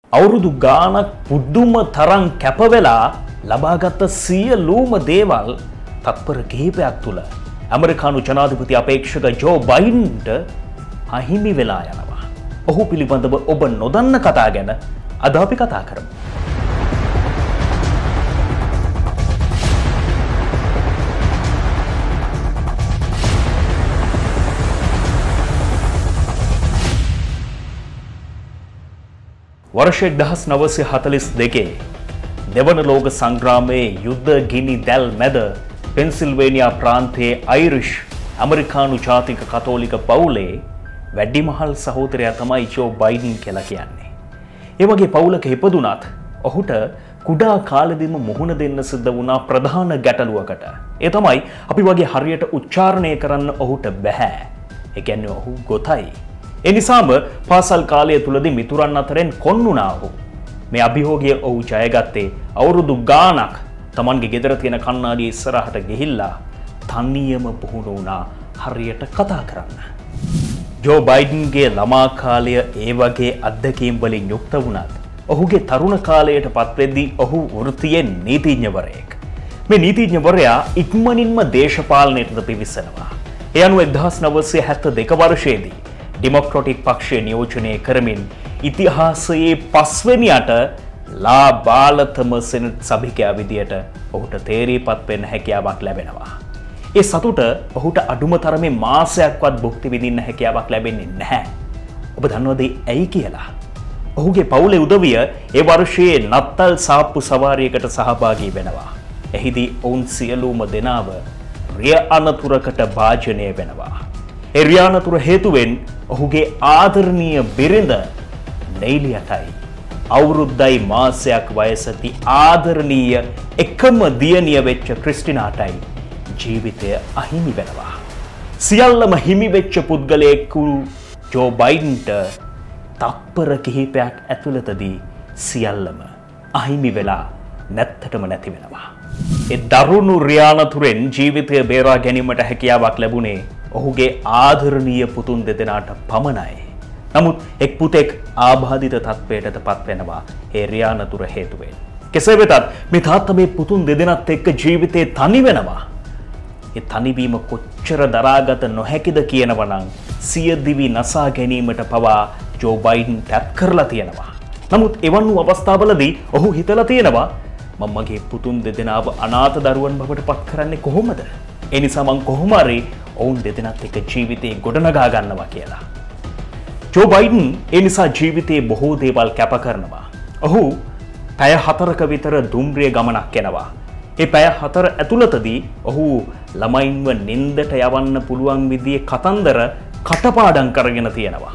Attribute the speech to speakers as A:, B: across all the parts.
A: අවුරුදු ගානක් පුදුම තරම් කැප වෙලා ලබාගත් සියලුම දේවල් තත්පර කිහිපයක් තුල ඇමරිකානු ජනාධිපති අපේක්ෂක ජෝ බයිඩන්ට අහිමි වෙලා යනවා. ඔහු පිළිබඳව ඔබ නොදන්න කතා ගැන අද අපි කතා කරමු. वर्ष 1942 දෙවන ලෝක සංග්‍රාමයේ යුද්ධ ගිනි දැල් මැද පෙන්සිල්වේනියා ප්‍රාන්තයේ අයිරිෂ් ඇමරිකානු ජාතික කතෝලික පවුලේ වැඩිමහල් සහෝදරයා තමයි ජෝ බයිඩන් කියලා කියන්නේ. ඒ වගේ පවුලක ඉපදුනත් ඔහුට කුඩා කාලෙදිම මුහුණ දෙන්න සිද්ධ වුණා ප්‍රධාන ගැටලුවකට. ඒ තමයි අපි වගේ හරියට උච්චාරණය කරන්න ඔහුට බෑ. ඒ කියන්නේ ඔහු ගොතයි. එනිසාම පාසල් කාලය තුලදී මිතුරන් අතරින් කොන්නුණා ඔහු. මේ අභියෝගය ඔහු ජයගත්තේ අවුරුදු ගාණක් Tamanගේ ගෙදර තියෙන කණ්ණාඩිය ඉස්සරහට ගිහිල්ලා තනියම පුහුණු වුණා හරියට කතා කරන්න. ජෝ බයිඩන්ගේ ළමා කාලය ඒ වගේ අත්දැකීම් වලින් යුක්ත වුණත් ඔහුගේ තරුණ කාලයටපත් වෙද්දී ඔහු වෘත්තියෙන් නීතිඥවරයෙක්. මේ නීතිඥවරයා ඉක්මනින්ම දේශපාලනයට පිවිසෙනවා. ඒ අනුව 1972 වර්ෂයේදී ඩෙමොක්‍රැටික් පක්ෂය නියෝජනය කරමින් ඉතිහාසයේ පස්වෙනියට ලා බාලතම සෙනට් සභිකයා විදියට ඔහුට තේරීපත් වෙන්න හැකියාවක් ලැබෙනවා. ඒ සතුට ඔහුට අඩුම තරමේ මාසයක්වත් භුක්ති විඳින්න හැකියාවක් ලැබෙන්නේ නැහැ. ඔබ දන්නවද ඇයි කියලා? ඔහුගේ පවුලේ උදවිය ඒ වර්ෂයේ නත්තල් සාප්පු සවාරියකට සහභාගී වෙනවා. එහිදී ඔවුන් සියලුම දෙනාව රිය අනතුරකට භාජනය වෙනවා. ඒ රිය අනතුර හේතුවෙන් ඔහුගේ ආදරණීය බිරිඳ නෛලියටයි අවුරුද්දයි මාසයක් වයසති ආදරණීය එකම දියණිය වෙච්ච ක්‍රිස්ටිනාටයි ජීවිතය අහිමි වෙනවා. සියල්ලම හිමි වෙච්ච පුද්ගලයෙකු ජෝ බයිඩන්ට තප්පර කිහිපයක් ඇතුළතදී සියල්ලම අහිමි වෙලා නැත්තටම නැති වෙනවා. ඒ දරුණු රිය අනතුරෙන් ජීවිතය බේරා ගැනීමට හැකියාවක් ලැබුණේ ඔහුගේ ආදරණීය පුතුන් දෙදෙනාට පමණයි. නමුත් එක් පුතෙක් ආබාධිත තත්ත්වයට පත් වෙනවා ඒ රිය අනතුර හේතුවෙන්. කෙසේ වෙතත් මේ තාත්තා මේ පුතුන් දෙදෙනාත් එක්ක ජීවිතේ තනි වෙනවා. ඒ තනිවීම කොච්චර දරාගත නොහැකිද කියනවා නම් සියදිවි නසා ගැනීමට පවා ජෝ බයිඩන් ටැප් කරලා තියෙනවා. නමුත් එවන් වූ අවස්ථාවලදී ඔහු හිතලා තියෙනවා මම මගේ පුතුන් දෙදෙනාව අනාථ දරුවන් බවට පත් කරන්නේ කොහොමද? ඒ නිසා මම කොහොම හරි ඔවුන් දෙදෙනාත් එක්ක ජීවිතේ ගොඩනගා ගන්නවා කියලා. ජෝ බයිඩන් ඒ නිසා ජීවිතේ බොහෝ දේවල් කැප කරනවා. ඔහු පැය 4ක විතර දුම්රිය ගමනක් යනවා. ඒ පැය 4 ඇතුළතදී ඔහු ළමයින්ව නින්දට යවන්න පුළුවන් විදිහේ කතන්දර කටපාඩම් කරගෙන තියෙනවා.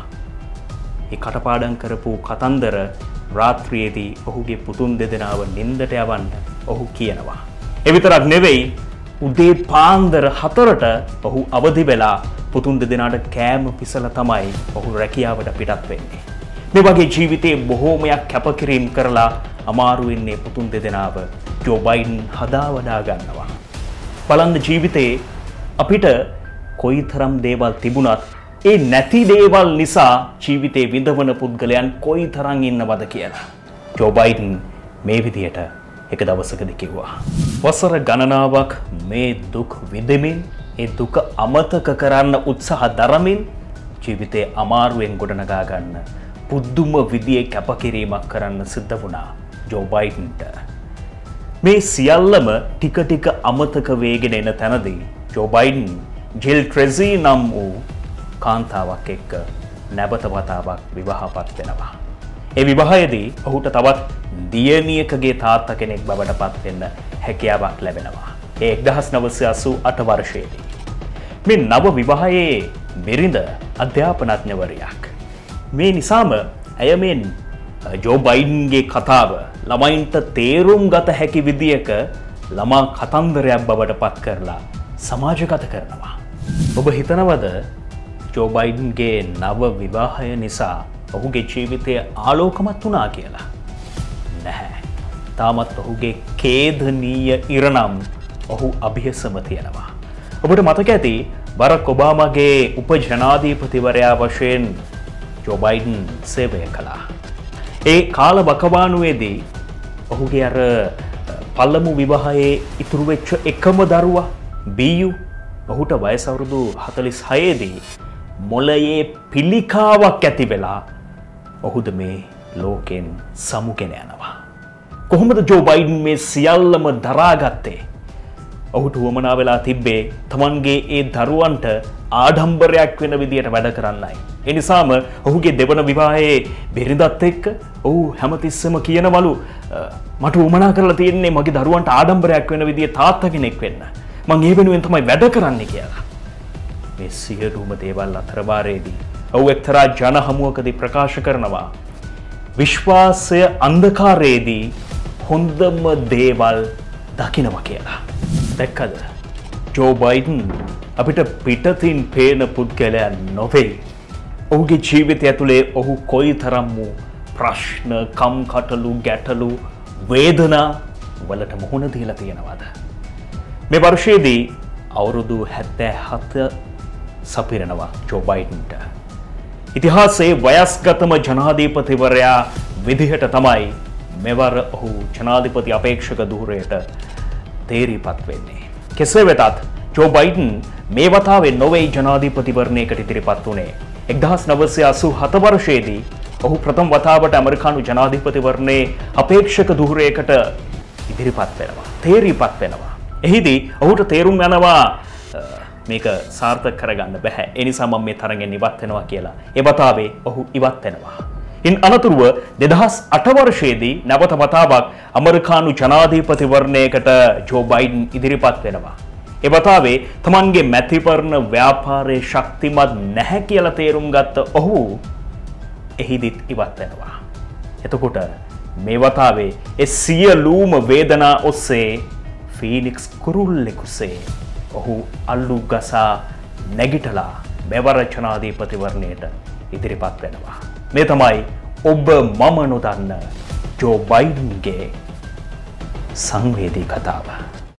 A: ඒ කටපාඩම් කරපු කතන්දර රාත්‍රියේදී ඔහුගේ පුතුන් දෙදෙනාව නින්දට යවන්න ඔහු කියනවා. ඒ විතරක් නෙවෙයි උදේ පාන්දර 4ට ඔහු අවදි වෙලා පුතුන් දෙදෙනාට කෑම පිසලා තමයි ඔහු රැකියාවට පිටත් වෙන්නේ. මේ වගේ ජීවිතේ බොහෝමයක් කැපකිරීම කරලා අමාරුවෙන් මේ පුතුන් දෙදෙනාව ජෝ බයිඩන් හදා වඩා ගන්නවා. බලන්න ජීවිතේ අපිට කොයිතරම් දේවල් තිබුණත් ඒ නැති දේවල් නිසා ජීවිතේ විඳවන පුද්ගලයන් කොයිතරම් ඉන්නවද කියලා. ජෝ බයිඩන් මේ විදියට එක දවසකදී කිව්වා. වසර ගණනාවක් මේ දුක් විඳමින් ඒ දුක අමතක කරන්න උත්සාහ දරමින් ජීවිතේ අමාරුවෙන් ගොඩනගා ගන්න පුදුම විදියේ කැපකිරීමක් කරන්න සිද්ධ වුණා ජෝ බයිඩන්ට. මේ සියල්ලම ටික ටික අමතක වේගෙන එන තැනදී ජෝ බයිඩන් ජිල් ට්‍රෙසි නම් වූ කාන්තාවක් එක්ක නැවත වතාවක් විවාහපත් වෙනවා. ඒ විවාහයේදී ඔහුට තවත් දියණියකගේ තාත්තා කෙනෙක් බවට පත් වෙන්න හැකියාවක් ලැබෙනවා. ඒ 1988 වර්ෂයේදී. මේ නව විවාහයේ බිරිඳ අධ්‍යාපනඥවරියක්. මේ නිසාම ඇය මේ ජෝ බයිඩන්ගේ කතාව ළමයින්ට තේරුම් ගත හැකි විදියක ළමා කතන්දරයක් බවට පත් කරලා සමාජගත කරනවා. ඔබ හිතනවද ජෝ බයිඩන්ගේ නව විවාහය නිසා ඔහුගේ ජීවිතය ආලෝකමත් වුණා කියලා? නැහැ. තාමත් ඔහුගේ ඛේදනීය ඉරණම් ඔහු අභියසම තියෙනවා. ඔබට මතක ඇති බරක් ඔබාමාගේ උපජනාධිපතිවරයා වශයෙන් ජෝ බයිඩන් සේවය කළා. ඒ කාල වකවානුවේදී ඔහුගේ අර පළමු විවාහයේ ඉතුරු වෙච්ච එකම දරුවා බීයු ඔහුට වයස අවුරුදු 46 දී මොළයේ පිළිකාවක් ඇති වෙලා ඔහුද මේ ලෝකෙන් සමුගෙන යනවා. කොහොමද ජෝ බයිඩන් මේ සියල්ලම දරාගත්තේ? ඔහුට වමනා වෙලා තිබ්බේ තමන්ගේ ඒ දරුවන්ට ආඩම්බරයක් වෙන විදියට වැඩ කරන්නයි. ඒ නිසාම ඔහුගේ දෙවන විවාහයේ බිරිඳත් එක්ක ඔහු හැමතිස්සෙම කියනවලු මට වමනා කරලා තියෙන්නේ මගේ දරුවන්ට ආඩම්බරයක් වෙන විදිය තාත්තා කෙනෙක් වෙන්න. මං ඒ වෙනුවෙන් තමයි වැඩ කරන්නේ කියලා. මේ සියලුම දේවල් අතරවාරයේදී ඔහු එක්තරා ජන හමුවකදී ප්‍රකාශ කරනවා විශ්වාසය අන්ධකාරයේදී හොඳම දේවල් දකිනවා කියලා. දැක්කද? ජෝ බයිඩන් අපිට පිටතින් පේන පුද්ගලයා නොවේ. ඔහුගේ ජීවිතය ඇතුලේ ඔහු කොයිතරම් වූ ප්‍රශ්න, කම්කටොළු, ගැටලු, වේදනා වලට මුහුණ දීලා තියෙනවද? මේ වර්ෂයේදී අවුරුදු 77 සපිරනවා ජෝ බයිඩන්ට. ඉතිහාසයේ වයස්ගතම ජනාධිපතිවරයා විදිහට තමයි මෙවර ඔහු ජනාධිපති අපේක්ෂක ධූරයට තේරීපත් වෙන්නේ. කෙසේ වෙතත් ජෝ බයිඩන් මේ වතාවේ නොවේ ජනාධිපතිවරණයකට ඉදිරිපත් වුණේ. 1987 වර්ෂයේදී ඔහු ප්‍රථම වතාවට ඇමරිකානු ජනාධිපතිවරණයේ අපේක්ෂක ධූරයකට ඉදිරිපත් වෙනවා. තේරීපත් වෙනවා. එහිදී ඔහුට තේරුම් යනවා මේක සාර්ථක කරගන්න බෑ. ඒ නිසා මම මේ තරගෙන් ඉවත් වෙනවා කියලා. ඒ වතාවේ ඔහු ඉවත් වෙනවා. ඉන් අනතුරුව 2008 වර්ෂයේදී නැවත වතාවක් ඇමරිකානු ජනාධිපතිවරණයකට ජෝ බයිඩන් ඉදිරිපත් වෙනවා. ඒ වතාවේ තමන්ගේ මැතිවරණ ව්‍යාපාරයේ ශක්තිමත් නැහැ කියලා තේරුම් ගත්ත ඔහු එහිදීත් ඉවත් වෙනවා. එතකොට මේ වතාවේ ඒ සියලුම වේදනා ඔස්සේ ෆීනික්ස් කුරුල්ලෙකුසේ ඔහු අල්ලු ගසා නැගිටලා මෙවර ජනාධිපතිවරණයට ඉදිරිපත් වෙනවා. මේ තමයි ඔබ මම නොදන්න ජෝ බයිඩන්ගේ සංවේදී කතාව.